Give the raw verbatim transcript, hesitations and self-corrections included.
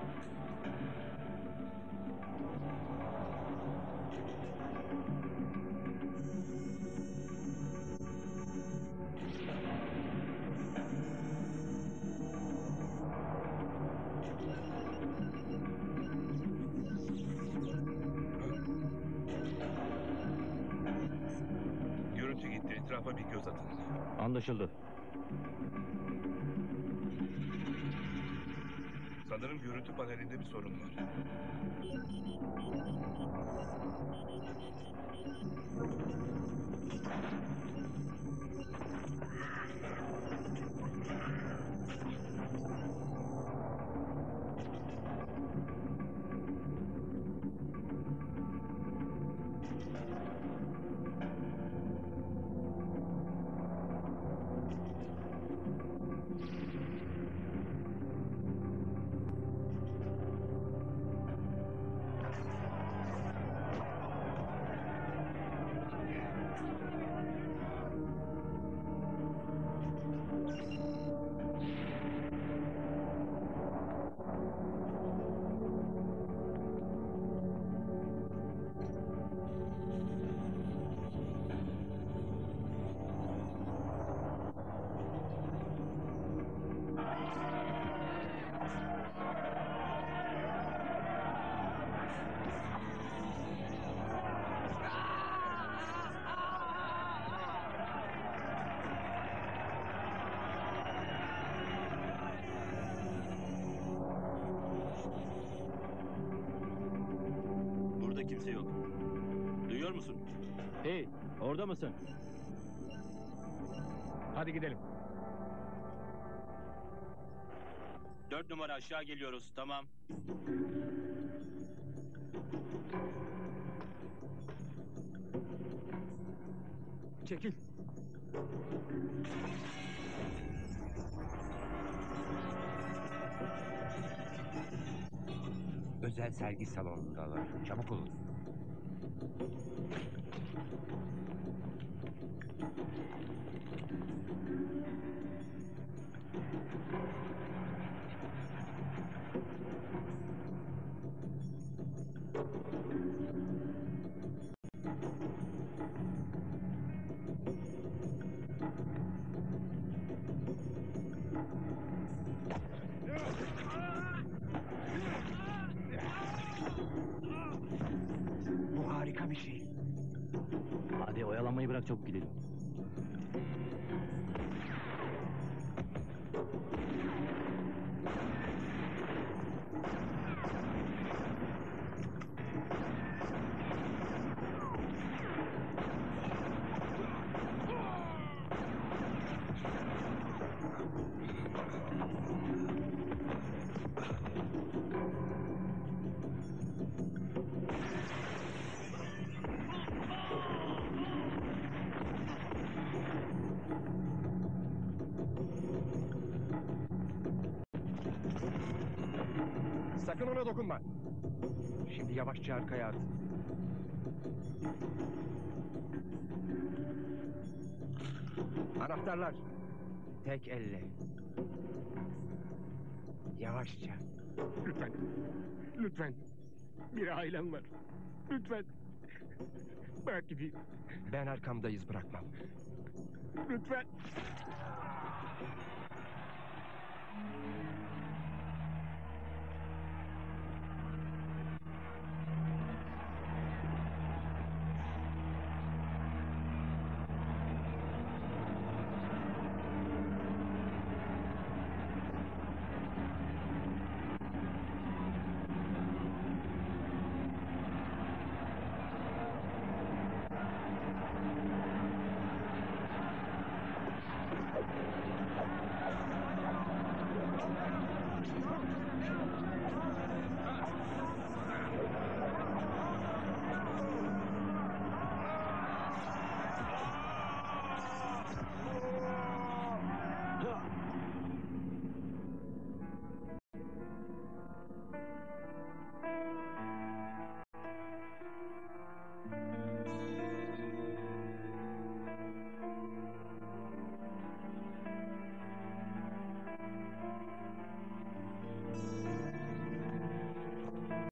Görüntü gitti. Etrafa bir göz atın. Anlaşıldı. Sanırım görüntü panelinde bir sorun var. Burada kimse yok. Duyuyor musun? Hey, orada mısın? Hadi gidelim. Dört numara aşağı geliyoruz. Tamam. Çekil. Özel sergi salonundalar. Çabuk olun. Bu harika bir şey. Hadi oyalanmayı bırak, çabuk gidelim. Sakın ona dokunma. Şimdi yavaşça arkaya at. Anahtarlar. Tek elle. Yavaşça. Lütfen. Lütfen. Bir ailem var. Lütfen. Bırak gideyim. Ben arkamda iz bırakmam. Lütfen.